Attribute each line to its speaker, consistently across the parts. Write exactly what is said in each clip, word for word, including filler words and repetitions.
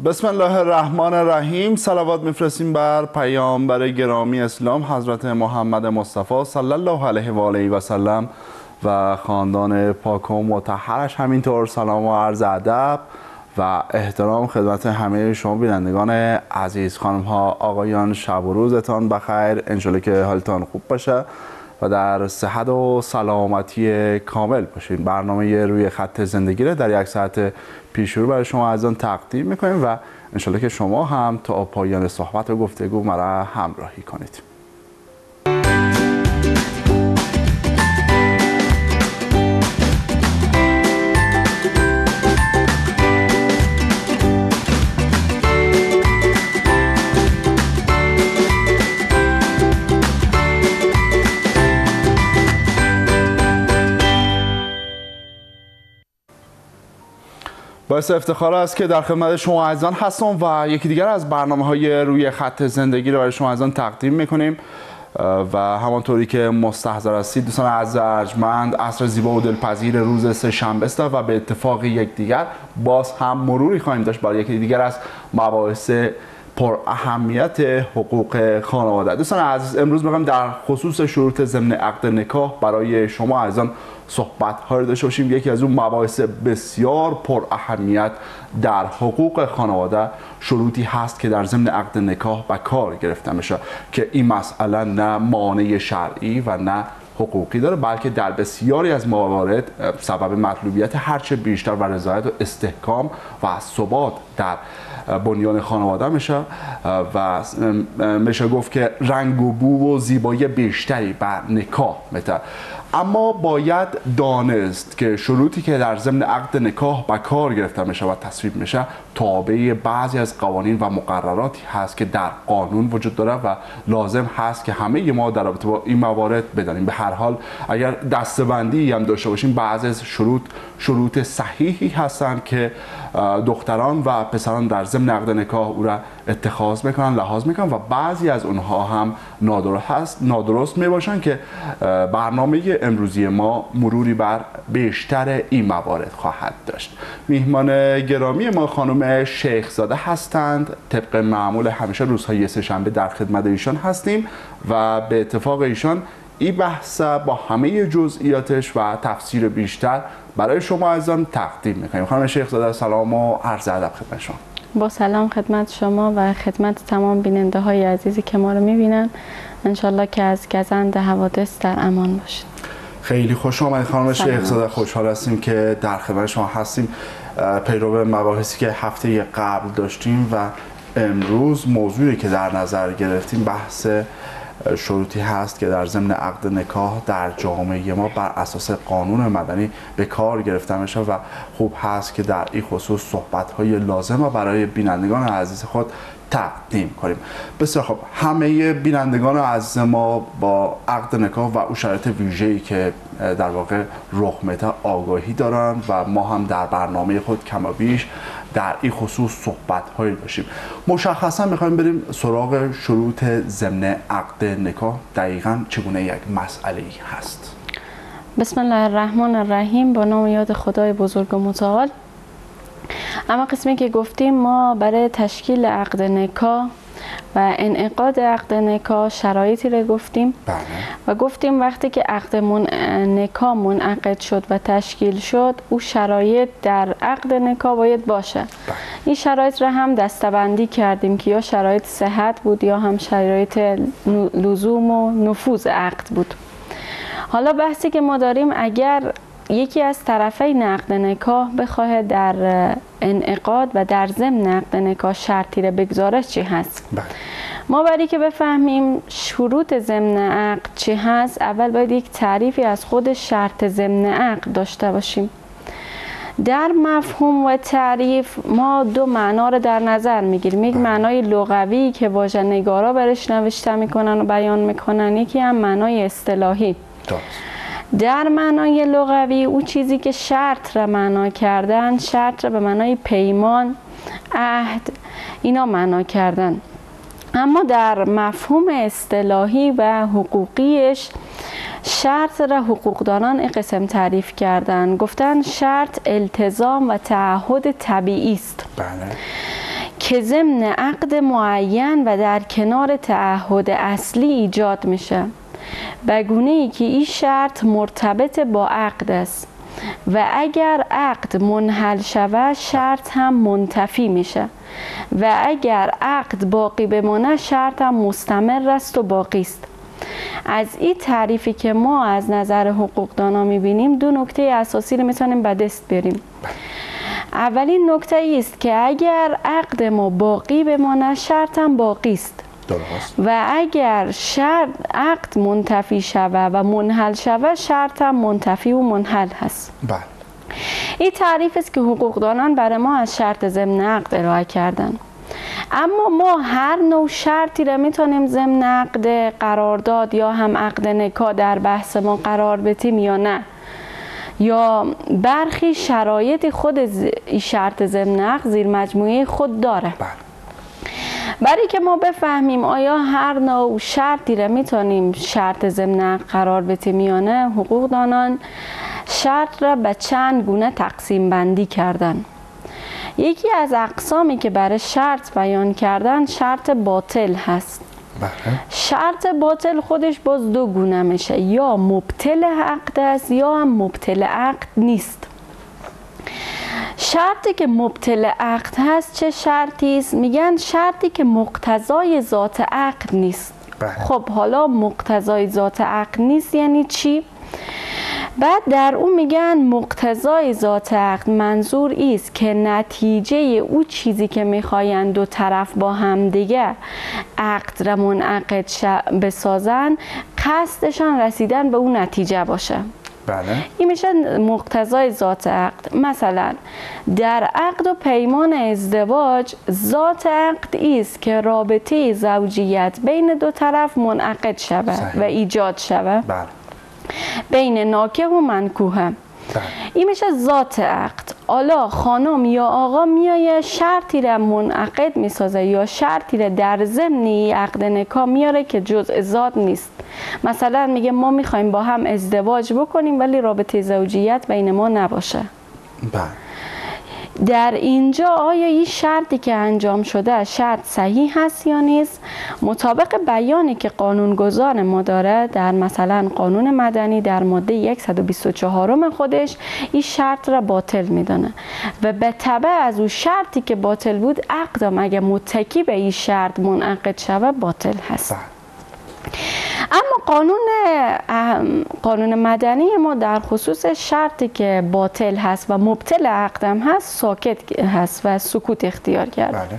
Speaker 1: بسم الله الرحمن الرحیم. صلوات میفرستیم بر پیامبر گرامی اسلام حضرت محمد مصطفی صلی الله علیه و آله و سلم و خاندان پاک و مطهرش. همینطور سلام و عرض ادب و احترام خدمت همه شما بینندگان عزیز. خانم ها آقایان، شب و روزتان بخیر. انشالله که حالتان خوب باشه و در صحت و سلامتی کامل باشین. برنامه روی خط زندگی رو در یک ساعت پیش رو برای شما از آن تقدیم میکنیم و انشالله که شما هم تا پایان صحبت و گفتگو مرا همراهی کنید. باعث افتخار است که در خدمت شما عزیزان هستم و یکی دیگر از برنامه‌های روی خط زندگی رو برای شما عزیزان تقدیم می‌کنیم و همانطوری که مستحضر هستید دوستان عزیز ارجمند، عصر زیبا و دلپذیر روز سه شنبه است و به اتفاق یکدیگر باز هم مروری خواهیم داشت برای یکی دیگر از مباحث پر اهمیت حقوق خانواده. دوستان عزیز، امروز می‌خوایم در خصوص شروط ضمن عقد نکاح برای شما عزیزان صحبت ها رو داشته باشیم. یکی از اون مباحث بسیار پر اهمیت در حقوق خانواده شروطی هست که در ضمن عقد نکاح و کار گرفته میشه که این مسئله نه مانع شرعی و نه حقوقی داره، بلکه در بسیاری از موارد سبب مطلوبیت هرچه بیشتر و رضایت و استحکام و ثبات در بنیان خانواده میشه و میشه گفت که رنگ و بو و زیبایی بیشتری بر نکاح میده. اما باید دانست که شروطی که در ضمن عقد نکاح و کار گرفته میشه و تصویب میشه تابع بعضی از قوانین و مقرراتی هست که در قانون وجود داره و لازم هست که همه ما در رابطه با این موارد بدانیم. به هر حال اگر دسته‌بندی هم داشته باشیم، بعضی از شروط شروط صحیحی هستند که دختران و پسران در ضمن عقد نکاح او را اتخاذ میکنن، لحاظ میکنن و بعضی از اونها هم نادرست هست نادرست میباشن که برنامه امروزی ما مروری بر بیشتر این موارد خواهد داشت. میهمان گرامی ما خانم شیخ زاده هستند. طبق معمول همیشه روزهای سه شنبه در خدمت ایشان هستیم و به اتفاق ایشان این بحث با همه جزئیاتش و تفسیر بیشتر برای شما عزیزان تقدیم میکنیم. خانم شیخ زاده سلام و عرض ادب خدمت شما.
Speaker 2: با سلام خدمت شما و خدمت تمام بیننده های عزیزی که ما رو میبینن. انشالله که از گزند حوادث در امان باشید.
Speaker 1: خیلی خوش آمدید خانم شیخ زاده. خوشحال هستیم که در خدمت شما هستیم. پیرو مباحثی که هفته قبل داشتیم و امروز موضوعی که در نظر گرفتیم بحث شروطی هست که در ضمن عقد نکاح در جامعه ما بر اساس قانون مدنی به کار گرفته میشه و خوب هست که در این خصوص صحبت‌های لازم و برای بینندگان عزیز خود تقدیم کنیم. بسیار خوب، همه بینندگان عزیز ما با عقد نکاح و اون شرایط ویژه‌ای که در واقع رخ میده آگاهی دارن و ما هم در برنامه خود کم و بیش در این خصوص صحبت‌هایی داشتیم. مشخصا می‌خوایم بریم سراغ شروط ضمن عقد نکاح. دقیقاً چگونه یک مسئله‌ای هست؟
Speaker 2: بسم الله الرحمن الرحیم. با نام یاد خدای بزرگ و متعال. اما قسمی که گفتیم ما برای تشکیل عقد نکاح و انعقاد عقد نکاح شرایطی رو گفتیم
Speaker 1: بله.
Speaker 2: و گفتیم وقتی که عقد من... نکاح منعقد شد و تشکیل شد او شرایط در عقد نکاح باید باشه. بله. این شرایط را هم دسته‌بندی کردیم که یا شرایط صحت بود یا هم شرایط لزوم و نفوذ عقد بود. حالا بحثی که ما داریم اگر یکی از طرفین عقد نکاح بخواه در انعقاد و در ضمن عقد نکاح شرطی را بگذاره چی هست؟
Speaker 1: بله.
Speaker 2: ما برای که بفهمیم شروط ضمن عقد چی هست اول باید یک تعریفی از خود شرط ضمن عقد داشته باشیم. در مفهوم و تعریف ما دو معنا رو در نظر میگیریم. یک معنای لغوی که واژه نگارا برش نوشته میکنن و بیان میکنن، یکی هم معنای اصطلاحی.
Speaker 1: درست.
Speaker 2: در معنای لغوی او چیزی که شرط را معنا کردن، شرط را به معنای پیمان، عهد اینا معنا کردن. اما در مفهوم اصطلاحی و حقوقیش شرط را حقوقدانان این قسم تعریف کردن. گفتن شرط التزام و تعهد طبیعی است
Speaker 1: بله.
Speaker 2: که ضمن عقد معین و در کنار تعهد اصلی ایجاد میشه، به گونه‌ای که این شرط مرتبط با عقد است و اگر عقد منحل شود شرط هم منتفی میشه و اگر عقد باقی بمانه شرط هم مستمر است و باقی است. از این تعریفی که ما از نظر حقوقدانا میبینیم دو نکته اساسی رو میتونیم به دست بریم. اولین نکته است که اگر عقد ما باقی بمانه شرط هم باقی است و اگر شرط عقد منتفی شود و منحل شود شرط هم منتفی و منحل هست.
Speaker 1: بله.
Speaker 2: این تعریف است که حقوقدانان برای ما از شرط ضمن عقد ارائه کردن. اما ما هر نوع شرطی را میتونیم ضمن عقد قرارداد یا هم عقد نکاح در بحث ما قرار بدیم یا نه، یا برخی شرایط خود این شرط ضمن عقد زیر مجموعه خود داره.
Speaker 1: بله.
Speaker 2: برای که ما بفهمیم آیا هر نوع شرطی را میتونیم شرط ضمن عقد قرار بدیم یا نه، حقوقدانان شرط را به چند گونه تقسیم بندی کردن. یکی از اقسامی که برای شرط بیان کردن شرط باطل هست.
Speaker 1: بله.
Speaker 2: شرط باطل خودش باز دو گونه میشه، یا مبطل عقد است یا هم مبطل عقد نیست. شرطی که مبطل عقد هست چه شرطی است؟ میگن شرطی که مقتضای ذات عقد نیست.
Speaker 1: بله.
Speaker 2: خب حالا مقتضای ذات عقد نیست یعنی چی؟ بعد در اون میگن مقتضای ذات عقد منظور است که نتیجه او چیزی که میخواین دو طرف با هم دیگه عقد را منعقد بسازن قصدشان رسیدن به اون نتیجه باشه.
Speaker 1: بله.
Speaker 2: این میشه مقتضای ذات عقد. مثلا در عقد و پیمان ازدواج ذات عقد است که رابطه زوجیت بین دو طرف منعقد شود و ایجاد شود.
Speaker 1: بله.
Speaker 2: بین ناکح و منکوحه. این میشه ذات عقد. حالا خانم یا آقا میایه شرطی را منعقد میسازه یا شرطی را در ضمن عقد نکاح میاره که جزء ذات نیست. مثلا میگه ما میخوایم با هم ازدواج بکنیم ولی رابطه زوجیت بین ما نباشه.
Speaker 1: بله.
Speaker 2: در اینجا آیا این شرطی که انجام شده شرط صحیح هست یا نیست؟ مطابق بیانی که قانونگذار ما داره در مثلا قانون مدنی در ماده صد و بیست و چهار خودش این شرط را باطل میدانه و به تبع از اون شرطی که باطل بود عقدم اگه متکی به این شرط منعقد شود باطل هست.
Speaker 1: بله.
Speaker 2: اما قانون قانون مدنی ما در خصوص شرطی که باطل هست و مبطل عقدم هست ساکت هست و سکوت اختیار کرد.
Speaker 1: بله.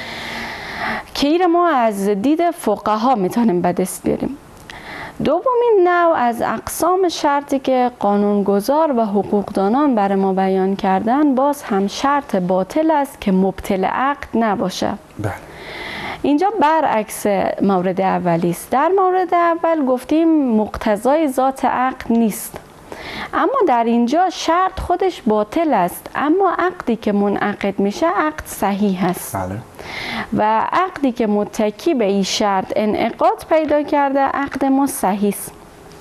Speaker 2: که این ما از دید فقها میتونیم به دست بیاریم. دومین نوع از اقسام شرطی که قانونگذار و حقوقدانان برای ما بیان کردن باز هم شرط باطل است که مبطل عقد نباشه.
Speaker 1: بله.
Speaker 2: اینجا برعکس مورد اولی است. در مورد اول گفتیم مقتضای ذات عقد نیست، اما در اینجا شرط خودش باطل است اما عقدی که منعقد میشه عقد صحیح است.
Speaker 1: بله.
Speaker 2: و عقدی که متکی به این شرط انعقاد پیدا کرده عقد ما صحیح است.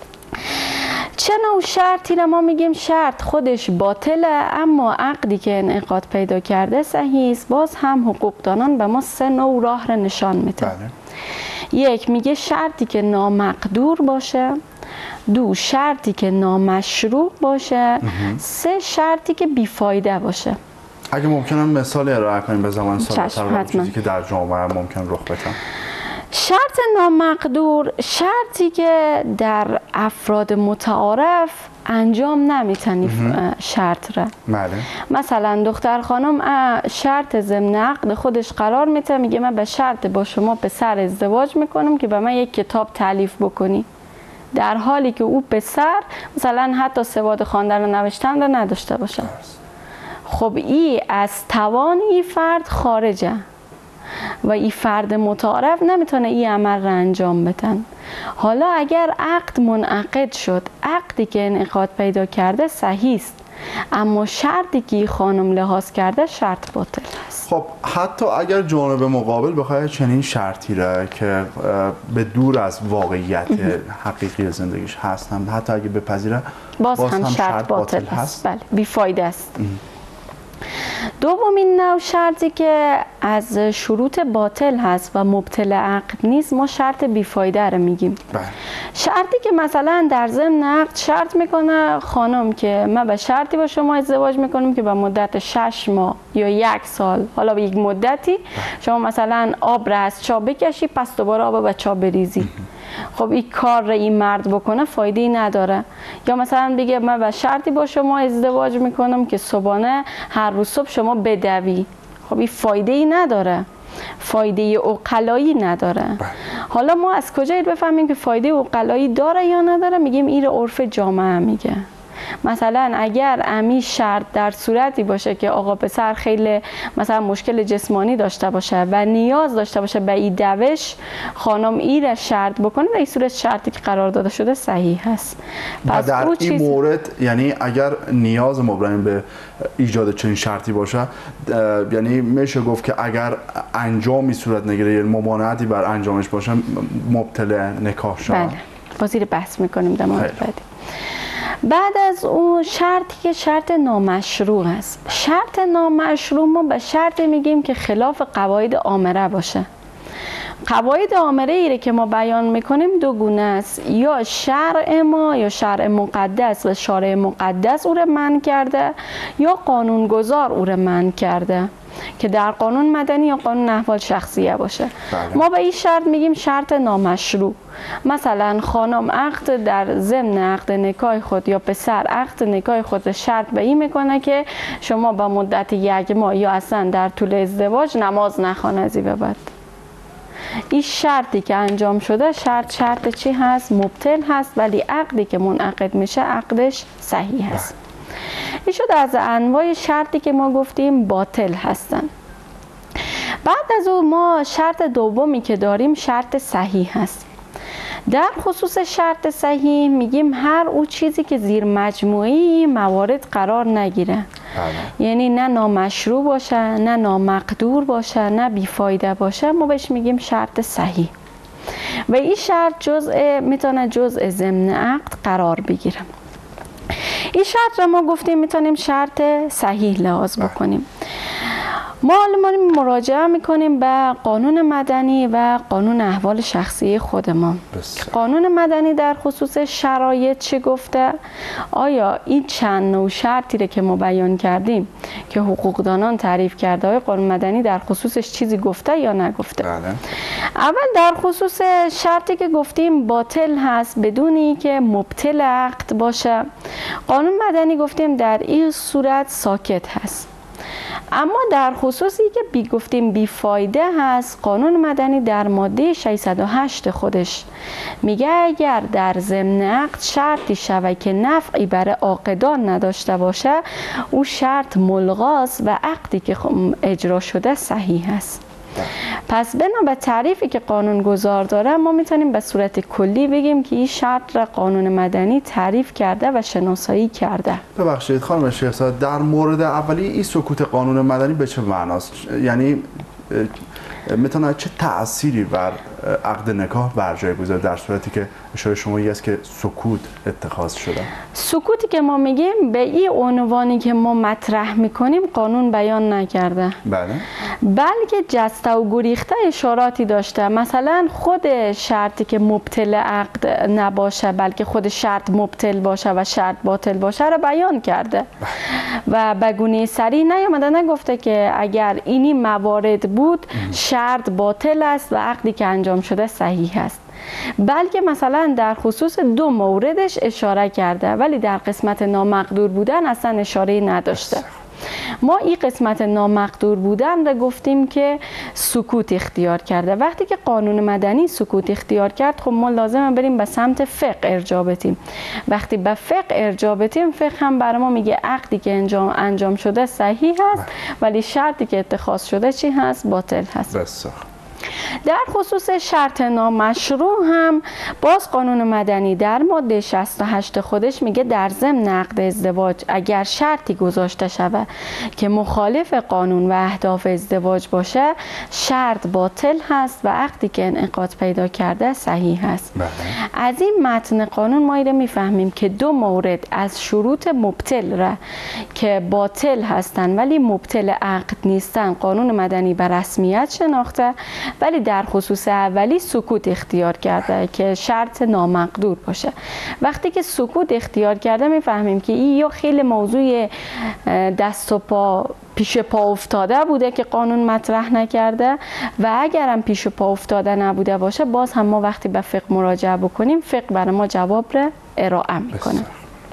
Speaker 2: چه نوع شرطی را ما میگیم شرط خودش باطله اما عقدی که انعقاد پیدا کرده صحیح است؟ باز هم حقوقدانان به ما سه نوع راه را نشان میده.
Speaker 1: بله.
Speaker 2: یک میگه شرطی که نامقدور باشه، دو شرطی که نامشروع باشه، سه شرطی که بیفایده باشه.
Speaker 1: اگه ممکنه مثال ارائه کنیم به زمان ساده‌تر چیزی که در جامعه ممکن رخ بده.
Speaker 2: شرط نامقدور شرطی که در افراد متعارف انجام نمیتنی شرط را.
Speaker 1: بله.
Speaker 2: مثلا دختر خانم شرط ضمن عقد خودش قرار میده میگه من به شرط با شما پسر ازدواج میکنم که به من یک کتاب تالیف بکنی، در حالی که او پسر مثلا حتی سواد خواندن و نوشتن را نداشته باشه. خب این از توان این فرد خارجه و این فرد متعارف نمیتونه این عمل را انجام بدن. حالا اگر عقد منعقد شد، عقدی که انعقاد پیدا کرده صحیح است اما شرطی که خانم لحاظ کرده شرط باطل است.
Speaker 1: خب حتی اگر جانب مقابل بخواد چنین شرطی را که به دور از واقعیت حقیقی زندگیش هست هم حتی اگه بپذیره
Speaker 2: باز,
Speaker 1: باز
Speaker 2: هم,
Speaker 1: هم
Speaker 2: شرط,
Speaker 1: شرط
Speaker 2: باطل,
Speaker 1: باطل
Speaker 2: هست. بله، بیفایده است. دومین نوع شرطی که از شروط باطل هست و مبطل عقد نیست، ما شرط بیفایده رو میگیم.
Speaker 1: بله.
Speaker 2: شرطی که مثلا در ضمن عقد شرط میکنه خانم که من به شرطی با شما ازدواج میکنم که به مدت شش ماه یا یک سال، حالا به یک مدتی شما مثلا آب را از چا بکشی پس دوباره آب به چا بریزی. خب این کار را این مرد بکنه فایده ای نداره. یا مثلا بگه من به شرطی با شما ازدواج میکنم که صبحانه هر روز صبح شما بدوی. خب این فایده ای نداره، فایده عقلایی نداره. حالا ما از کجا بفهمیم که فایده عقلایی داره یا نداره؟ میگیم این عرف جامعه میگه. مثلا اگر امی شرط در صورتی باشه که آقا پسر خیلی مثلا مشکل جسمانی داشته باشه و نیاز داشته باشه به این دوش، خانم ای را شرط بکنه، در این صورت شرطی که قرار داده شده صحیح هست.
Speaker 1: پس در این چیز... مورد یعنی اگر نیاز مبرم به ایجاد چنین شرطی باشه، یعنی میشه گفت که اگر انجامی صورت نگیره یا ممانعتی بر انجامش باشه مبطل نکاح شود.
Speaker 2: بله، بازی رو بحث میکنیم در مورد بعدی. بعد از اون شرطی که شرط نامشروع است. شرط نامشروع ما به شرط میگیم که خلاف قواعد آمره باشه. قواعد آمره ایره که ما بیان میکنیم دو گونه است، یا شرع ما یا شرع مقدس و شارع مقدس او رو منع کرده، یا قانونگذار او رو منع کرده که در قانون مدنی یا قانون احوال شخصیه باشه. بله. ما به این شرط میگیم شرط نامشروع. مثلا خانم عقد در ضمن عقد نکاح خود یا پسر عقد نکاح خود شرط به این میکنه که شما با مدت یک ماه یا اصلا در طول ازدواج نماز نخوان از این به بعد. این شرطی که انجام شده شرط شرط چی هست؟ مبطل هست، ولی عقدی که منعقد میشه عقدش صحیح هست. این شد از انواع شرطی که ما گفتیم باطل هستن. بعد از اون ما شرط دومی که داریم شرط صحیح هست. در خصوص شرط صحیح میگیم هر او چیزی که زیر مجموعی موارد قرار نگیره. بله. یعنی نه نامشروع باشه، نه نامقدور باشه، نه بیفایده باشه، ما بهش میگیم شرط صحیح. و این شرط جزء میتونه جزء ضمن عقد قرار بگیره. این شرط را ما گفتیم میتونیم شرط صحیح لحاظ بکنیم. ما ما مراجعه میکنیم به قانون مدنی و قانون احوال شخصی خود ما. قانون مدنی در خصوص شرایط چه گفته؟ آیا این چند نوع شرطی رو که ما بیان کردیم که حقوقدانان تعریف کرده های قانون مدنی در خصوصش چیزی گفته یا نگفته؟ بله. اول در خصوص شرطی که گفتیم باطل هست بدون اینکه مبطل عقد باشه، قانون مدنی گفتیم در این صورت ساکت هست. اما در خصوصی که بی گفتیم بیفایده هست، قانون مدنی در ماده ششصد و هشت خودش میگه اگر در ضمن عقد شرطی شود که نفعی برای عاقدان نداشته باشه، او شرط ملغاست و عقدی که اجرا شده صحیح است. پس بنا به تعریفی که قانون گذار داره ما میتونیم به صورت کلی بگیم که این شرط را قانون مدنی تعریف کرده و شناسایی کرده.
Speaker 1: ببخشید خانم شیخ زاده، در مورد اولی این سکوت قانون مدنی به چه معناست؟ یعنی میتونه چه تأثیری بر عقد نکاح بر جای بگذاره در صورتی که اشاره شما است که سکوت اتخاذ شده؟
Speaker 2: سکوتی که ما میگیم به این عنوانی که ما مطرح میکنیم قانون بیان نکرده.
Speaker 1: بله.
Speaker 2: بلکه جسته و گریخته اشاراتی داشته. مثلا خود شرطی که مبطل عقد نباشه بلکه خود شرط مبطل باشه و شرط باطل باشه رو بیان کرده و به گونه صریح نیامده، نگفته که اگر اینی موارد بود شرط باطل است و عقدی که انجام شده صحیح است، بلکه مثلا در خصوص دو موردش اشاره کرده ولی در قسمت نامقدور بودن اصلا اشاره نداشته. ما این قسمت نامقدور بودن را گفتیم که سکوت اختیار کرده. وقتی که قانون مدنی سکوت اختیار کرد خب ما لازمه بریم به سمت فقه ارجاع بدیم. وقتی به فقه ارجاع بدیم فقه هم برای ما میگه عقدی که انجام انجام شده صحیح هست ولی شرطی که اتخاذ شده چی هست؟ باطل هست.
Speaker 1: بسیار.
Speaker 2: در خصوص شرط نامشروع هم باز قانون مدنی در ماده شصت و هشت خودش میگه در ضمن عقد ازدواج اگر شرطی گذاشته شود که مخالف قانون و اهداف ازدواج باشه شرط باطل هست و عقدی که انعقاد پیدا کرده صحیح هست. بله. از این متن قانون ما ایره میفهمیم که دو مورد از شروط مبطل را که باطل هستند ولی مبطل عقد نیستن قانون مدنی به رسمیت شناخته، ولی در خصوص اولی سکوت اختیار کرده که شرط نامقدور باشه. وقتی که سکوت اختیار کرده میفهمیم که این یا خیلی موضوع دست و پا پیش پا افتاده بوده که قانون مطرح نکرده و اگرم پیش پا افتاده نبوده باشه باز هم ما وقتی به فقه مراجعه بکنیم فقه برای ما جواب را ارائه میکنه.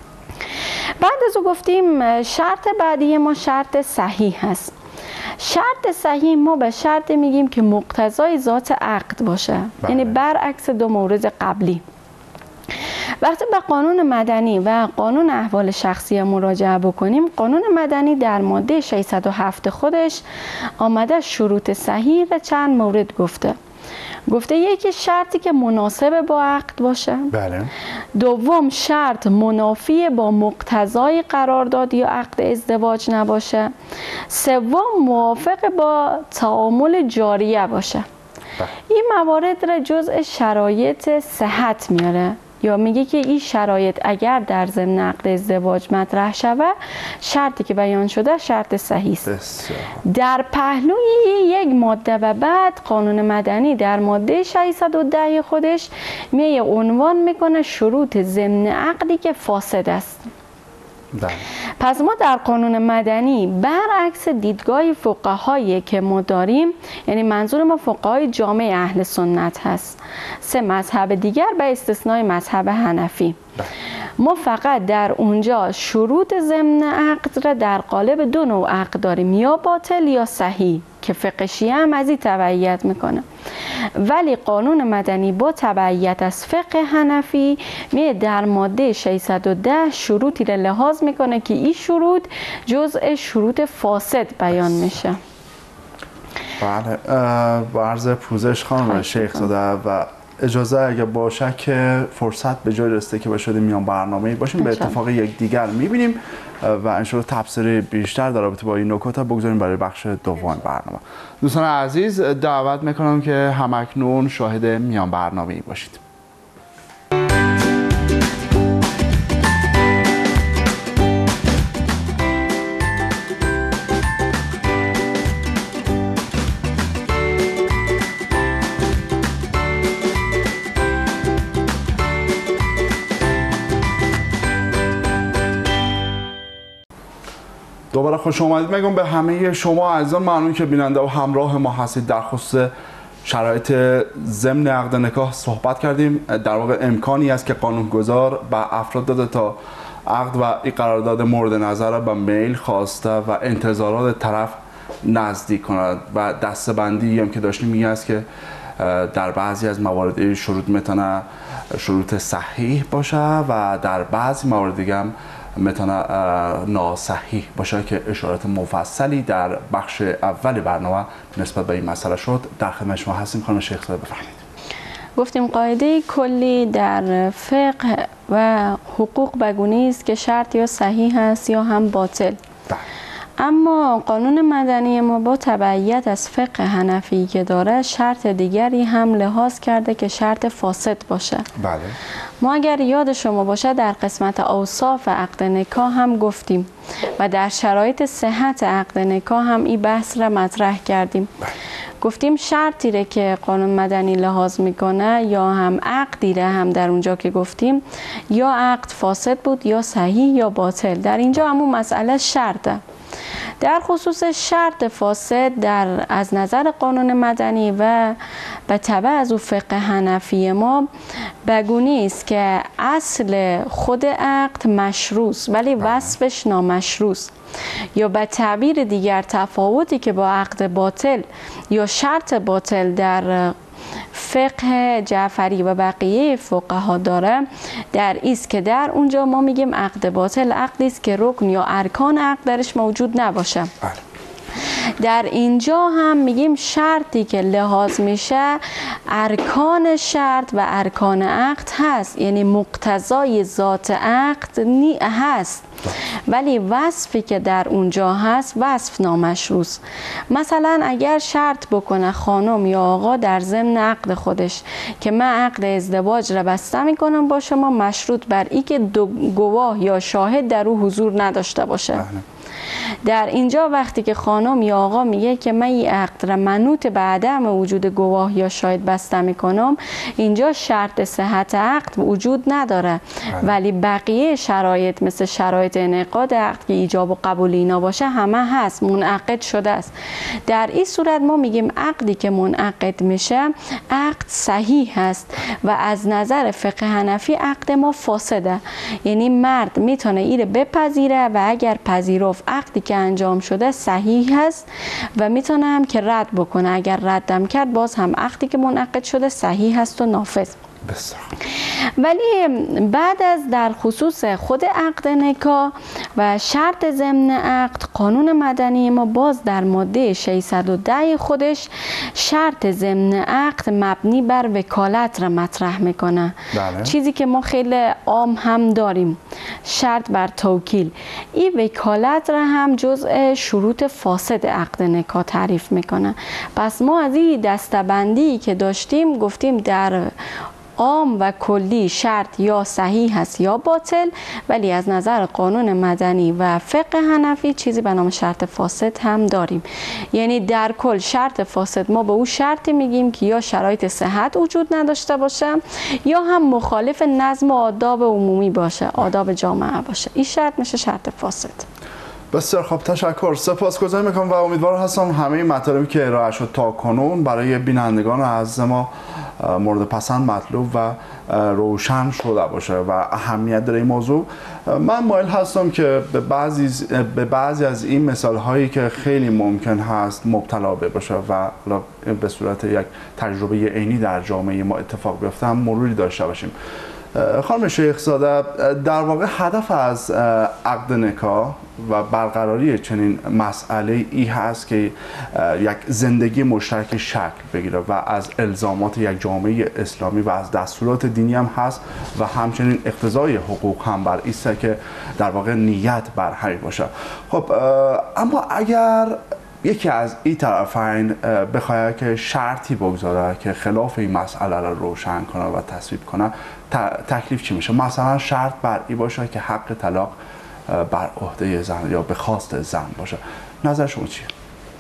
Speaker 2: بعد از او گفتیم شرط بعدی ما شرط صحیح هست. شرط صحیح ما به شرط میگیم که مقتضای ذات عقد باشه. بله. یعنی برعکس دو مورد قبلی. وقتی به قانون مدنی و قانون احوال شخصی مراجعه بکنیم قانون مدنی در ماده ششصد و هفت خودش آمده شروط صحیح را چند مورد گفته. گفته یکی شرطی که مناسب با عقد باشه. بله. دوم شرط منافی با مقتضای قرارداد یا عقد ازدواج نباشه. سوم موافق با تعامل جاریه باشه. بله. این موارد را جزء شرایط صحت میاره یا میگه که این شرایط اگر در ضمن عقد ازدواج مطرح شود شرطی که بیان شده شرط صحیح است. در پهلوی یک ماده و بعد قانون مدنی در ماده ششصد و ده خودش میه عنوان میکنه شروط ضمن عقدی که فاسد است. ده. پس ما در قانون مدنی برعکس دیدگاه فقهایی که ما داریم، یعنی منظور ما فقهای جامع اهل سنت هست، سه مذهب دیگر به استثنای مذهب حنفی، ما فقط در اونجا شروط ضمن عقد را در قالب دو نوع عقد داریم، یا باطل یا صحیح، که فقه شیعه هم از این تبعیت میکنه. ولی قانون مدنی با تبعیت از فقه حنفی می در ماده ششصد و ده شروطی را لحاظ میکنه که این شروط جزء شروط فاسد بیان میشه.
Speaker 1: بله، با عرض پوزش خانم شیخ زاده و اجازه اگه باشه که فرصت به جای رسیده که بشده میان برنامه باشیم به اتفاق یک دیگر میبینیم و انشاءالله تبصره بیشتر در رابطه با این نکات بگذاریم برای بخش دوم برنامه. دوستان عزیز دعوت میکنم که همکنون شاهد میان برنامه باشید. دوباره خوش آمدید میگم به همه شما عزیزان ممنون که بیننده و همراه ما هستید. در خصوص شرایط ضمن عقد نکاح صحبت کردیم. در واقع امکانی است که قانونگذار به افراد داده تا عقد و این قرارداد مورد نظر را به میل خواسته و انتظارات طرف نزدیک کند و دسته‌بندی هم که داشتیم میگه است که در بعضی از موارد شروط میتونه شروط صحیح باشه و در بعضی موارد دیگه هم میتونه ناصحیح باشه که اشارات مفصلی در بخش اول برنامه نسبت به این مسئله شد. در خدمت شما هستیم خانم شیخ زاده، بفرمایید.
Speaker 2: گفتیم قاعده کلی در فقه و حقوق بگونه است که شرط یا صحیح است یا هم باطل. بله. اما قانون مدنی ما با تبعیت از فقه حنفی که داره شرط دیگری هم لحاظ کرده که شرط فاسد باشه. بله. ما اگر یاد شما باشه در قسمت اوصاف عقد نکاح هم گفتیم و در شرایط صحت عقد نکاح هم این بحث را مطرح کردیم. بله. گفتیم شرطی را که قانون مدنی لحاظ میکنه یا هم عقدی را هم در اونجا که گفتیم یا عقد فاسد بود یا صحیح یا باطل. در اینجا همون مسئله شرطه. در خصوص شرط فاسد در از نظر قانون مدنی و به تبع از او فقه حنفی ما بگونه است که اصل خود عقد مشروع است ولی وصفش نامشروع است، یا به تعبیر دیگر تفاوتی که با عقد باطل یا شرط باطل در فقه جعفری و بقیه فقها داره در ایست که در اونجا ما میگیم عقد باطل عقدی است که رکن یا ارکان عقد درش موجود نباشه. در اینجا هم میگیم شرطی که لحاظ میشه ارکان شرط و ارکان عقد هست، یعنی مقتضای ذات عقد هست، ولی وصفی که در اونجا هست وصف نامشروط. مثلا اگر شرط بکنه خانم یا آقا در ضمن عقد خودش که من عقد ازدواج را بسته میکنم با شما، مشروط بر ای که دو گواه یا شاهد در او حضور نداشته باشه. در اینجا وقتی که خانم یا آقا میگه که من این عقد را منوط به عدم وجود گواه یا شاهد بسته میکنم، اینجا شرط صحت عقد وجود نداره، ولی بقیه شرایط مثل شرایط انعقاد عقد که ایجاب و قبول اینا باشه همه هست، منعقد شده است. در این صورت ما میگیم عقدی که منعقد میشه عقد صحیح هست و از نظر فقه حنفی عقد ما فاسده، یعنی مرد میتونه ایره بپذیره و اگر پذیرفت عقدی که انجام شده صحیح هست و میتونه هم که رد بکنه، اگر ردم کرد باز هم عقدی که منعقد شده صحیح هست و نافذ.
Speaker 1: بسیار.
Speaker 2: ولی بعد از در خصوص خود عقد نکاح و شرط ضمن عقد، قانون مدنی ما باز در ماده ششصد و ده خودش شرط ضمن عقد مبنی بر وکالت را مطرح میکنه.
Speaker 1: بله.
Speaker 2: چیزی که ما خیلی عام هم داریم، شرط بر توکیل. این وکالت را هم جزء شروط فاسد عقد نکاح تعریف میکنه. پس ما از این دسته‌بندی که داشتیم گفتیم در عام و کلی شرط یا صحیح هست یا باطل، ولی از نظر قانون مدنی و فقه حنفی چیزی به نام شرط فاسد هم داریم. یعنی در کل شرط فاسد ما به او شرطی میگیم که یا شرایط صحت وجود نداشته باشه یا هم مخالف نظم و آداب عمومی باشه، آداب جامعه باشه. این شرط میشه شرط فاسد.
Speaker 1: بسیار خوب، تشکر، سپاسگزاری میکنم و امیدوار هستم همه مطالبی که ارائه شد تا کنون برای بینندگان عزیز ما مورد پسند، مطلوب و روشن شده باشه و اهمیت داره این موضوع. من مایل هستم که به بعضی به بعضی از این مثال هایی که خیلی ممکن هست مبتلا باشه و به صورت یک تجربه عینی در جامعه ما اتفاق بیفته هم مروری داشته باشیم. خانم شیخ زاده، در واقع هدف از عقد نکاح و برقراری چنین مسئله ای هست که یک زندگی مشترک شکل بگیره و از الزامات یک جامعه اسلامی و از دستورات دینی هم هست و همچنین اقتضای حقوق هم بر ایسته که در واقع نیت بر همین باشه. خب اما اگر یکی از این طرفین بخواد که شرطی بگذاره که خلاف این مسئله را روشن کنه و تصویب کنه، تکلیف چی میشه؟ مثلا شرط بر این باشه که حق طلاق بر عهده زن یا به خواست زن باشه. نظر شما چیه؟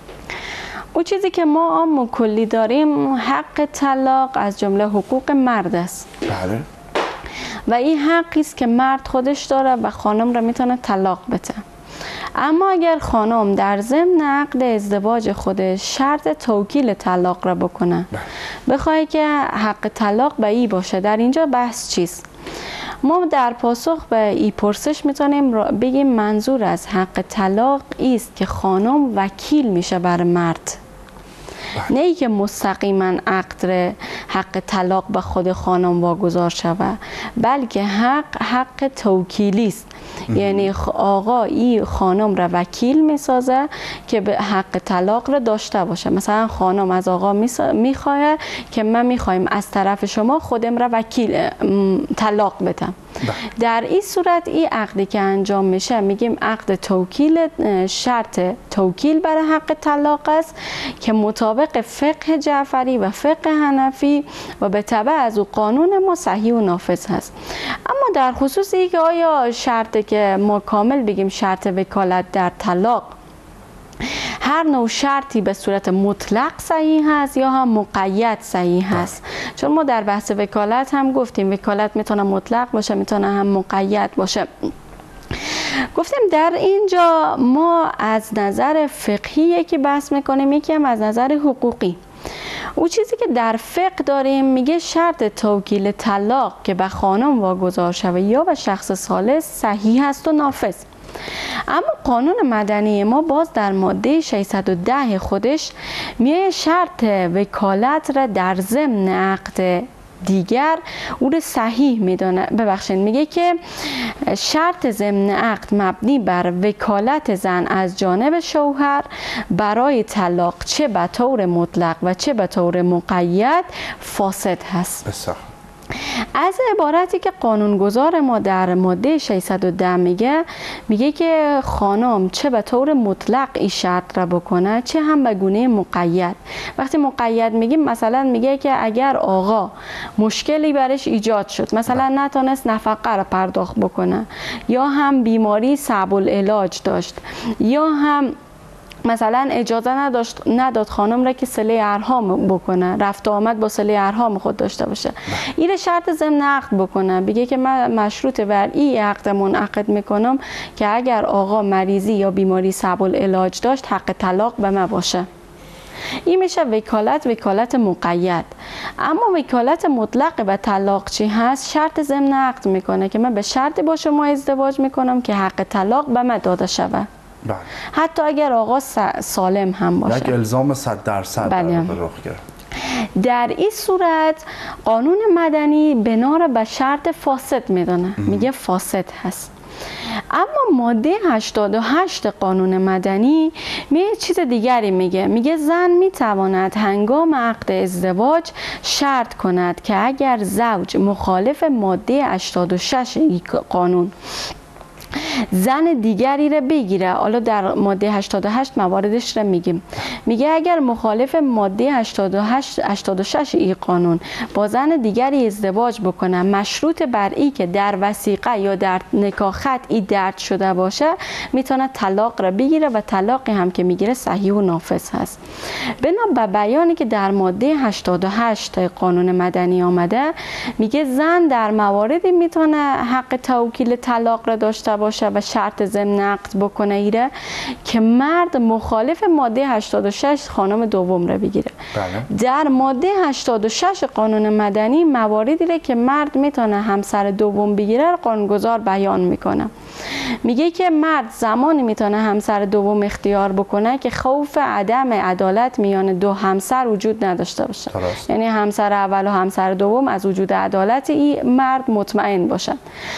Speaker 2: او چیزی که ما عام و کلی داریم حق طلاق از جمله حقوق مرد است.
Speaker 1: بله.
Speaker 2: و این حقی است که مرد خودش داره و خانم را میتونه طلاق بده. اما اگر خانم در ضمن عقد ازدواج خودش شرط توکیل طلاق را بکنه، بخواه که حق طلاق به ای باشه، در اینجا بحث چیست؟ ما در پاسخ به این پرسش میتونیم بگیم منظور از حق طلاق است که خانم وکیل میشه بر مرد، نه ای که مستقیما عقد حق طلاق به خود خانم واگذار شود، بلکه حق حق توکیلی است. یعنی آقا این خانم را وکیل میسازه که به حق طلاق را داشته باشه. مثلا خانم از آقا میخواه که من میخوایم از طرف شما خودم را وکیل طلاق بدم. در این صورت این عقدی که انجام میشه میگیم عقد توکیل، شرط توکیل برای حق طلاق است که مطابق فقه جعفری و فقه حنفی و به تبع از او قانون ما صحیح و نافذ هست. اما در خصوص این که آیا شرط که ما کامل بگیم شرط وکالت در طلاق، هر نوع شرطی به صورت مطلق صحیح هست یا هم مقید صحیح هست؟ چون ما در بحث وکالت هم گفتیم وکالت میتونه مطلق باشه، میتونه هم مقید باشه. گفتیم در اینجا ما از نظر فقهی که بحث میکنیم، یکی هم از نظر حقوقی. او چیزی که در فقه داریم میگه شرط توکیل طلاق که به خانم واگذار شود یا به شخص ثالث صحیح است و نافذ. اما قانون مدنی ما باز در ماده ششصد و ده خودش میگه شرط وکالت را در ضمن عقد دیگر او رو صحیح میدونه. ببخشید، میگه که شرط ضمن عقد مبنی بر وکالت زن از جانب شوهر برای طلاق چه به طور مطلق و چه به طور مقید فاسد هست.
Speaker 1: بسیار.
Speaker 2: از عبارتی که قانونگذار ما در ماده ششصد و ده میگه میگه که خانم چه به طور مطلق این شرط را بکنه چه هم به گونه مقید. وقتی مقید میگیم مثلا میگه که اگر آقا مشکلی برش ایجاد شد، مثلا نتونست نفقه را پرداخت بکنه، یا هم بیماری صعب العلاج داشت، یا هم مثلا اجازه نداشت نداد خانم را که صله ارحام بکنه، رفت و آمد با صله ارحام خود داشته باشه، این شرط ضمن عقد بکنه، بگه که من مشروط بر این عقد منعقد میکنم که اگر آقا مریضی یا بیماری صعب العلاج داشت حق طلاق به من باشه. این میشه وکالت وکالت مقید. اما وکالت مطلق به طلاق چی هست؟ شرط ضمن عقد میکنه که من به شرطی با شما ازدواج میکنم که حق طلاق به من داده شود، حتی اگر آقا سالم هم باشه.
Speaker 1: یک الزام صد درصد
Speaker 2: بله.
Speaker 1: به رخ گرفت.
Speaker 2: در این صورت قانون مدنی بنا را به شرط فاسد میدونه، میگه فاسد هست. اما ماده هشتاد و هشت قانون مدنی می چیز دیگری میگه، میگه زن میتواند هنگام عقد ازدواج شرط کند که اگر زوج مخالف ماده هشتاد و شش قانون زن دیگری را بگیره، حالا در ماده هشتاد و هشت مواردش را میگیم، میگه اگر مخالف ماده هشتاد و هشت هشتاد و شش ای قانون با زن دیگری ازدواج بکنه مشروط بر ای که در وثیقه یا در نکاح خط ای درج شده باشه میتونه طلاق را بگیره و طلاقی هم که میگیره صحیح و نافذ هست. بنا به بیانی که در ماده هشتاد و هشت قانون مدنی آمده میگه زن در مواردی میتونه حق توکیل طلاق را داشته باشه و شرط ضمن عقد بکنه ایره که مرد مخالف ماده هشتاد و شش خانم دوم را بگیره.
Speaker 1: بله.
Speaker 2: در ماده هشتاد و شش قانون مدنی مواردی را که مرد میتونه همسر دوم بگیره قانونگذار بیان میکنه. میگه که مرد زمانی میتونه همسر دوم اختیار بکنه که خوف عدم عدالت میان دو همسر وجود نداشته باشه.
Speaker 1: درست.
Speaker 2: یعنی همسر اول و همسر دوم از وجود عدالت این مرد مطمئن باشه.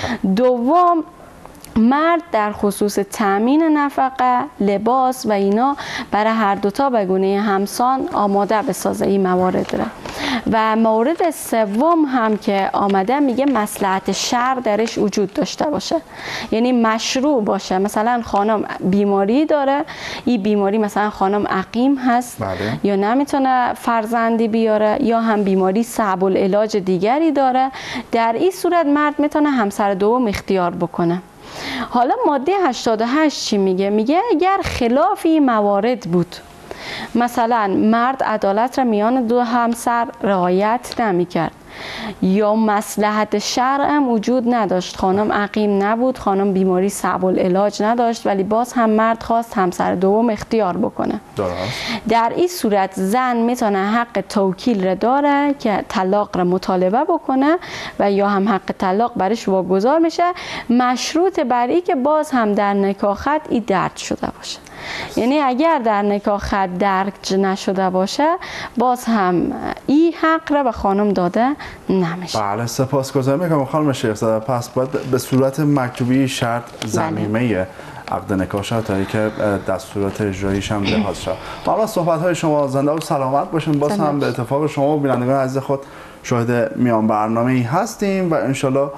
Speaker 2: دوم، مرد در خصوص تأمین نفقه، لباس و اینا برای هر دوتا به گونه همسان آماده بسازه این موارد را. و مورد سوم هم که آمده میگه مصلحت شرع درش وجود داشته باشه، یعنی مشروع باشه. مثلا خانم بیماری داره، این بیماری مثلا خانم عقیم هست،
Speaker 1: بله.
Speaker 2: یا نمیتونه فرزندی بیاره، یا هم بیماری صعب العلاج دیگری داره، در این صورت مرد میتونه همسر دوم اختیار بکنه. حالا ماده هشتاد و هشت چی میگه؟ میگه اگر خلاف این موارد بود، مثلا مرد عدالت را میان دو همسر رعایت نمیکرد، یا مصلحت شرع هم وجود نداشت، خانم عقیم نبود، خانم بیماری صعب العلاج نداشت، ولی باز هم مرد خواست همسر دوم اختیار بکنه،
Speaker 1: درست.
Speaker 2: در این صورت زن میتونه حق توکیل را داره که طلاق را مطالبه بکنه و یا هم حق طلاق برش واگذار میشه، مشروط بر این که باز هم در نکاح خط این درج شده باشه. یعنی اگر در نکاح خط درج نشده باشه باز هم این حق را به خانم داده نمیشه.
Speaker 1: بله، سپاسگزارم میکنم خانم شیخ زاده. پس باید به صورت مکتوبی شرط ضمیمه عقد نکاح شد تا اینکه دستورات اجراییش هم لحاظ شد. حالا صحبت های شما زنده و سلامت باشین. باز هم به اتفاق شما و بینندگان عزیز خود شاهد میان برنامه ای هستیم و انشالله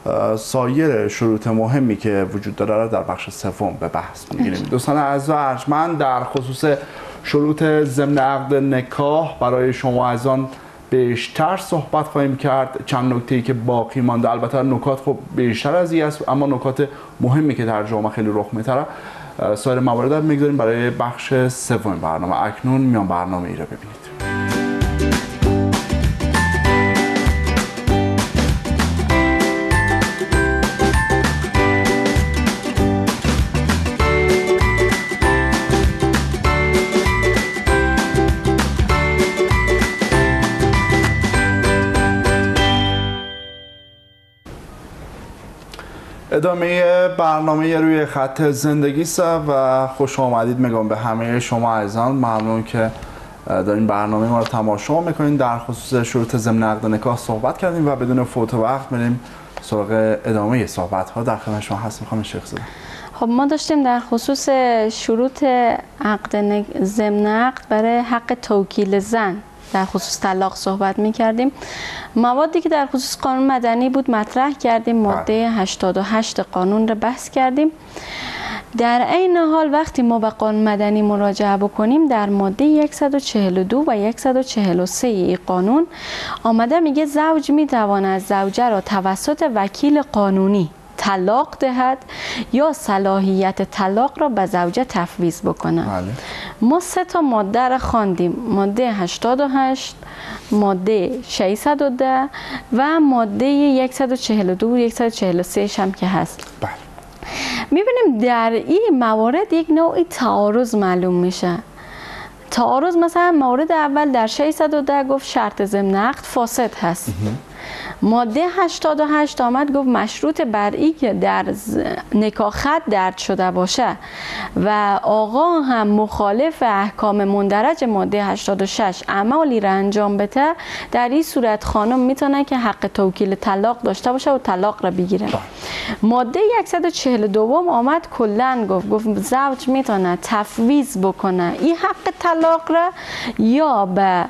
Speaker 1: سایر شروط مهمی که وجود داره در بخش سوم به بحث میگیریم. دوستان عزیز و ارجمند، در خصوص شروط ضمن عقد نکاح برای شما عزیزان بیشتر صحبت خواهیم کرد. چند نکته‌ای که باقی مانده، البته نکات خب بیشتر از این است، اما نکات مهمی که در جامعه خیلی رخ می‌دهه سایر موارد رو می‌گذاریم برای بخش سوم برنامه. اکنون میان برنامه ای رو ببینید. ادامه برنامه روی خط زندگی است و خوش آمدید میگم به همه شما عزیزان. ممنون که دارین برنامه ما رو تماشا میکنین. در خصوص شروط ضمن عقد نکاح صحبت کردیم و بدون فوت وقت میریم سراغ ادامه صحبت ها. در خدمت شما هستیم خانم شیخ زاده.
Speaker 2: خب ما داشتیم در خصوص شروط عقد نک... ضمن عقد برای حق توکیل زن در خصوص طلاق صحبت می کردیم. موادی که در خصوص قانون مدنی بود مطرح کردیم. ماده هشتاد و هشت قانون رو بحث کردیم. در عین حال وقتی ما به قانون مدنی مراجعه بکنیم در ماده صد و چهل و دو و صد و چهل و سه این قانون آمده میگه زوج میتواند زوجه را توسط وکیل قانونی طلاق دهد یا صلاحیت طلاق را به زوجه تفویض بکنه.
Speaker 1: بله.
Speaker 2: ما سه تا ماده را خواندیم، ماده هشتاد و هشت، ماده ششصد و ده و ماده صد و چهل و دو و صد و چهل و سه هم که هست.
Speaker 1: بله.
Speaker 2: میبینیم در این موارد یک نوعی تعارض معلوم میشه. تعارض مثلا مورد اول در ششصد و ده گفت شرط ضمن عقد فاسد هست. ماده هشتاد و هشت آمد گفت مشروط بر این که در نکاح خط درج شده باشه و آقا هم مخالف احکام مندرج ماده هشتاد و شش اعمالی را انجام بده، در این صورت خانم میتونه که حق توکیل طلاق داشته باشه و طلاق را بگیره. ماده صد و چهل و دو آمد کلا گفت گفت زوج میتونه تفویض بکنه این حق طلاق را یا به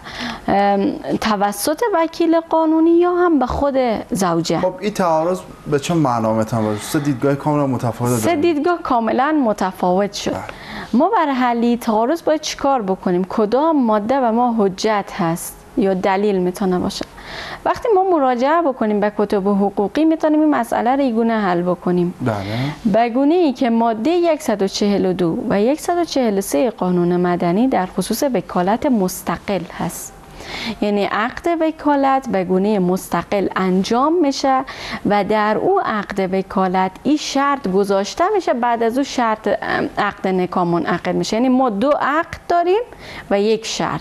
Speaker 2: توسط وکیل قانونی یا هم به خود زوجه.
Speaker 1: خب این تعارض به چه معنا میتونه؟ سه دیدگاه کاملا متفاوت داره.
Speaker 2: سه دیدگاه کاملا متفاوت شد. ما برای حل تعارض باید چیکار بکنیم؟ کدام ماده و ما حجت هست یا دلیل میتونه باشه؟ وقتی ما مراجعه بکنیم به کتب حقوقی میتونیم این مسئله رو اینگونه حل بکنیم.
Speaker 1: بله.
Speaker 2: به گونه ای که ماده صد و چهل و دو و صد و چهل و سه قانون مدنی در خصوص وکالت مستقل هست. یعنی عقد وکالت به گونه مستقل انجام میشه و در او عقد وکالت این شرط گذاشته میشه، بعد از او شرط عقد نکاح منعقد میشه. یعنی ما دو عقد داریم و یک شرط.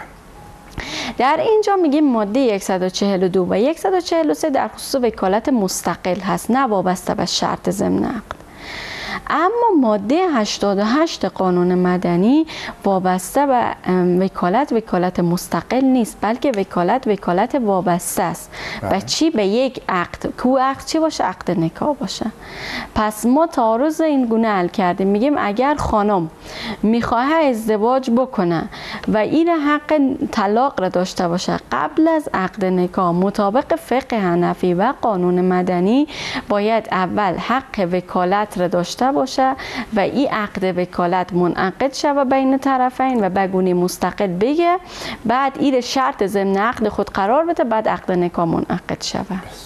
Speaker 2: در اینجا میگیم ماده صد و چهل و دو و صد و چهل و سه در خصوص وکالت مستقل هست، نه وابسته به شرط ضمن عقد. اما ماده هشتاد و هشت قانون مدنی وابسته به وکالت وکالت مستقل نیست، بلکه وکالت وکالت وابسته است. به چی؟ به یک عقد. کو عقد چی باشه؟ عقد نکاح باشه. پس ما تعارض این گونه حل کردیم. میگیم اگر خانم میخواه ازدواج بکنه و این حق طلاق را داشته باشه قبل از عقد نکاح، مطابق فقه حنفی و قانون مدنی باید اول حق وکالت را داشته باشه و این عقد وکالت منعقد شوه بین طرفین و به گونه مستقل بگه، بعد این شرط ضمن عقد خود قرار بده، بعد عقد نکاح منعقد شوه.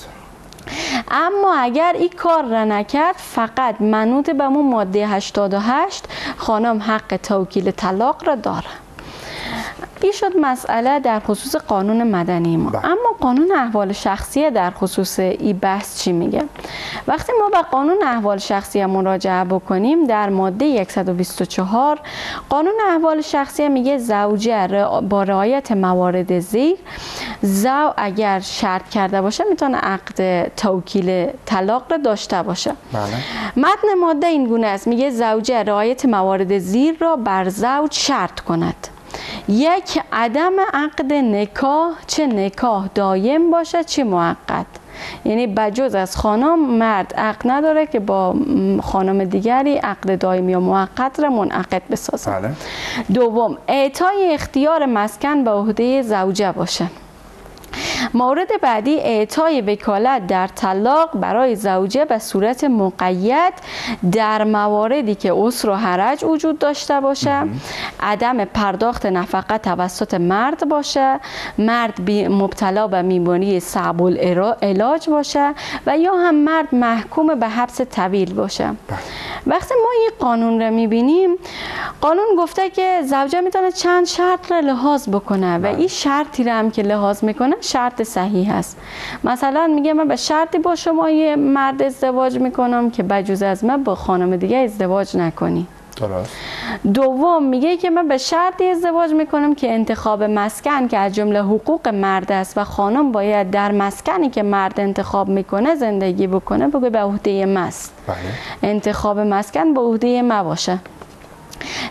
Speaker 2: اما اگر این کار را نکرد، فقط منوط به مون ماده هشتاد و هشت خانم حق توکیل طلاق را داره. این شد مسئله در خصوص قانون مدنی ما.
Speaker 1: با.
Speaker 2: اما قانون احوال شخصیه در خصوص این بحث چی میگه؟ وقتی ما به قانون احوال شخصیه مراجعه بکنیم در ماده صد و بیست و چهار قانون احوال شخصیه میگه زوجه با رعایت موارد زیر، زو اگر شرط کرده باشه میتونه عقد توکیل طلاق را داشته باشه.
Speaker 1: بله.
Speaker 2: متن ماده این گونه است، میگه زوجه رعایت موارد زیر را بر زوج شرط کند. یک، عدم عقد نکاح، چه نکاح دایم باشه چه موقت. یعنی بجز از خانم مرد عقد نداره که با خانم دیگری عقد دائم یا موقت را منعقد بسازه.
Speaker 1: بله.
Speaker 2: دوم، اعطای اختیار مسکن به عهده زوجه باشه. مورد بعدی، اعطای وکالت در طلاق برای زوجه به صورت مقید در مواردی که عسر و حرج وجود داشته باشه، عدم پرداخت نفقه توسط مرد باشه، مرد مبتلا به بیماری صعب العلاج باشه و یا هم مرد محکوم به حبس طویل باشه. وقتی ما این قانون رو میبینیم، قانون گفته که زوجه میتونه چند شرط را لحاظ بکنه و این شرطی را هم که لحاظ میکنه شرط صحیح هست. مثلا میگه من به شرطی با شما یه مرد ازدواج میکنم که بجز از من با خانم دیگه ازدواج نکنی.
Speaker 1: درست.
Speaker 2: دوم میگه که من به شرطی ازدواج میکنم که انتخاب مسکن که از جمله حقوق مرد است و خانم باید در مسکنی که مرد انتخاب میکنه زندگی بکنه، بگه به عهده من است.
Speaker 1: بله.
Speaker 2: انتخاب مسکن به عهده من باشه.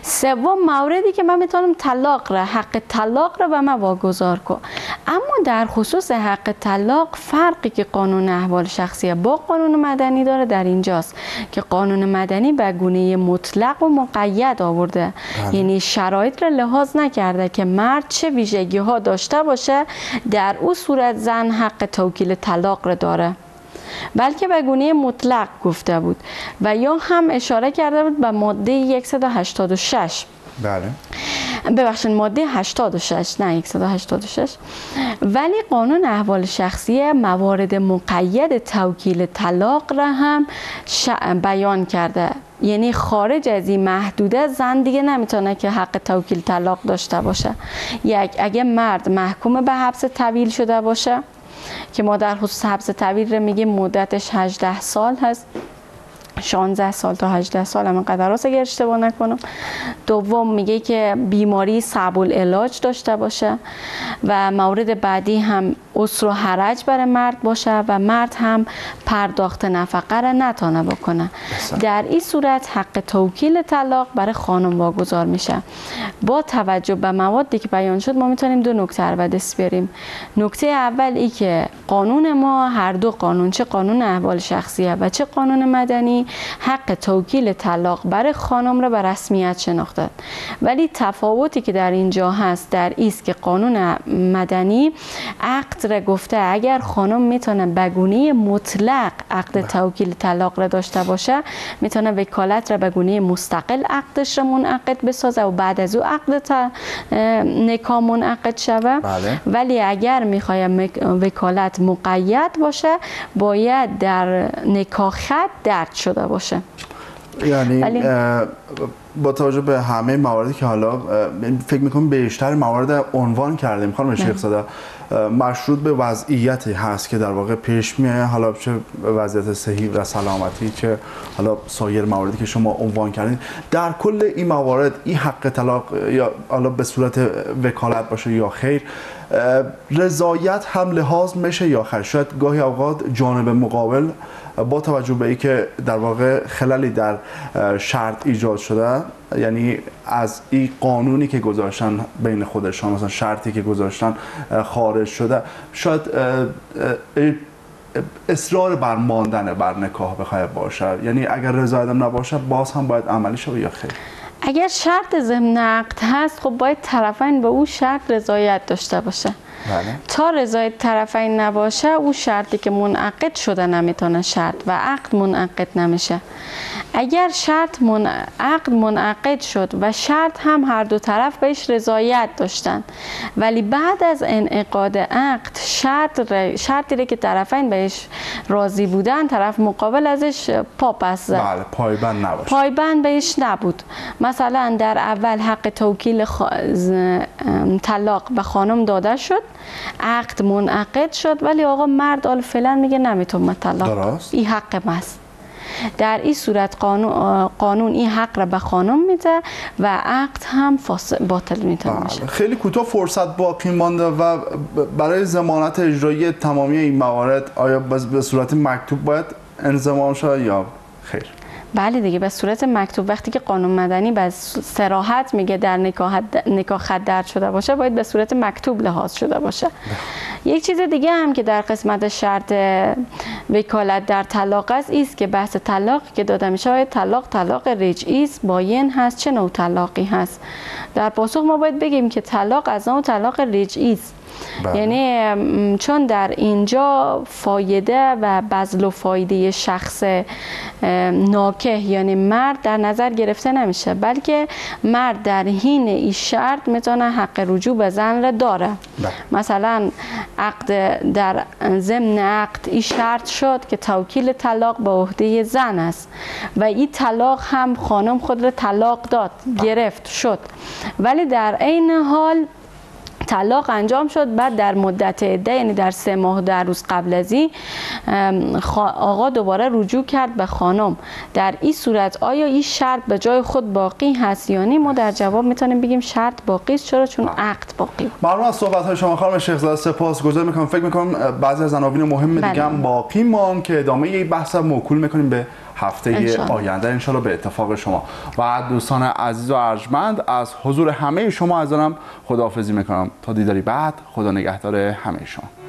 Speaker 2: سوم موردی که من میتونم طلاق را حق طلاق را به من واگذار کنم. اما در خصوص حق طلاق فرقی که قانون احوال شخصیه با قانون مدنی داره در اینجاست که قانون مدنی به گونه مطلق و مقید آورده. بله. یعنی شرایط را لحاظ نکرده که مرد چه ویژگی ها داشته باشه در اون صورت زن حق توکیل طلاق را داره، بلکه به گونه مطلق گفته بود و یا هم اشاره کرده بود به ماده صد و هشتاد و شش.
Speaker 1: بله.
Speaker 2: ببخشید ماده هشتاد و شش نه صد و هشتاد و شش. ولی قانون احوال شخصیه موارد مقید توکیل طلاق را هم بیان کرده. یعنی خارج از این محدوده زن دیگه نمیتونه که حق توکیل طلاق داشته باشه. یک اگه مرد محکوم به حبس طویل شده باشه که ما در خصوص حبس طویل رو میگیم مدتش هجده سال هست، شانزده سال تا هجده سال هم قدر هست اگر اشتباه نکنم. دوم میگه که بیماری صعب العلاج داشته باشه و مورد بعدی هم اسر و حرج برای مرد باشه و مرد هم پرداخت نفقه را نتانه بکنه. بسا. در این صورت حق توکیل طلاق برای خانم واگذار میشه. با توجه به موادی که بیان شد ما میتونیم دو نکته رو به دست بیاریم. نکته اول ای که قانون ما هر دو قانون، چه قانون احوال شخصیه و چه قانون مدنی، حق توکیل طلاق برای خانم را به رسمیت شناخته. ولی تفاوتی که در اینجا هست در ایست که قانون مدنی عقد را گفته اگر خانم میتونه به گونه مطلق عقد توکیل طلاق را داشته باشه میتونه وکالت را به گونه مستقل عقدش را منعقد بسازه و بعد از او عقد نکاح منعقد شوه. بله. ولی اگر میخواد وکالت مقید باشه باید در نکاح خط درج شده باشه.
Speaker 1: یعنی ولی... با توجه به همه مواردی که حالا فکر میکنم بیشتر موارد عنوان کردیم خانم شیخ زاده مشروط به وضعیتی هست که در واقع پیش میه، حالا چه وضعیت صحی و سلامتی چه حالا سایر مواردی که شما عنوان کردین، در کل این موارد این حق طلاق یا حالا به صورت وکالت باشه یا خیر رضایت هم لحاظ میشه یا خیر؟ شاید گاهی اوقات جانب مقابل با توجه به اینکه در واقع خللی در شرط ایجاد شده، یعنی از این قانونی که گذاشتن بین خودشان مثلا شرطی که گذاشتن خارج شده، شاید اصرار بر ماندن بر نکاح بخواد باشه، یعنی اگر رضایت هم نباشه باز هم باید عملی شه یا خیر؟
Speaker 2: اگر شرط ضمن عقد هست خب باید طرفین به اون شرط رضایت داشته باشه. بله. تا رضایت طرفین نباشه او شرطی که منعقد شده نمیتونه شرط و عقد منعقد نمیشه. اگر شرط من... عقد منعقد شد و شرط هم هر دو طرف بهش رضایت داشتن ولی بعد از انعقاد عقد شرط ر... شرطی رو که طرفین بهش راضی بودن طرف مقابل ازش پا پس زد.
Speaker 1: بله، پایبند نباشد.
Speaker 2: پایبند بهش نبود. مثلا در اول حق توکیل خ... طلاق به خانم داده شد، عقد منعقد شد ولی آقا مرد آل فعلا میگه نمیتونم طلاق، این حق ماست. در این صورت قانون, قانون این حق را به خانم میده و عقد هم باطل میتونه بشه.
Speaker 1: خیلی کوتاه فرصت باقی مانده و برای ضمانت اجرایی تمامی این موارد آیا به صورت مکتوب باید انضمام شود یا خیر؟
Speaker 2: بله دیگه به صورت مکتوب. وقتی که قانون مدنی به صراحت میگه در نکاح نکاح خط درج شده باشه باید به صورت مکتوب لحاظ شده باشه. یک چیز دیگه هم که در قسمت شرط وکالت در طلاق است است که بحث طلاق که داده میشه آیا طلاق طلاق رجعی است، باین هست، چه نوع طلاقی هست؟ در پاسخ ما باید بگیم که طلاق از نوع طلاق رجعی است. بله. یعنی چون در اینجا فایده و بذل و فایده شخص ناکح یعنی مرد در نظر گرفته نمیشه بلکه مرد در حین این شرط میتونه حق رجوع به زن را داره. بله. مثلا عقد در ضمن عقد این شرط شد که توکیل طلاق به عهده زن است و این طلاق هم خانم خود را طلاق داد گرفت شد ولی در عین حال طلاق انجام شد بعد در مدت عده یعنی در سه ماه در روز قبل از این آقا دوباره رجوع کرد به خانم. در این صورت آیا این شرط به جای خود باقی هست یا نه؟ ما در جواب میتونیم بگیم شرط باقی است. چرا؟ چون عقد باقی.
Speaker 1: ممنون از صحبت های شما خانم شیخ زاده، سپاسگزار میکنم. فکر میکنم بعضی از عناوین مهم دیگه هم باقی ماند که ادامه این بحث موکول میکنیم به هفته
Speaker 2: انشالله.
Speaker 1: آینده انشالله به اتفاق شما. و دوستان عزیز و ارجمند، از حضور همه شما از آنم خداحافظی میکنم تا دیداری بعد. خدا نگهدار همه شما.